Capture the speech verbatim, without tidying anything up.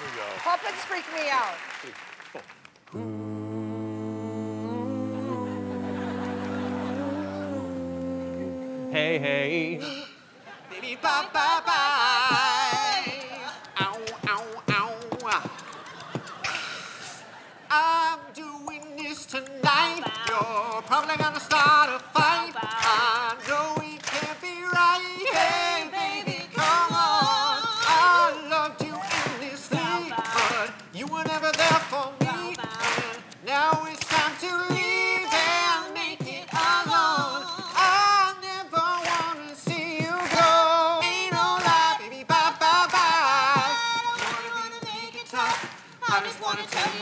we go. Puppets freak me out. Hey, hey. Baby, bye, bye, bye. Ow, ow, ow. I'm doing this tonight. You're probably gonna start a fight. I know it can't be right. Hey, baby, come on. I loved you endlessly, but you were never there for me. And now it's time to leave and make it alone. I never wanna see you go. Ain't no lie, baby, bye, bye, bye. You wanna make it tough. I just wanna tell you.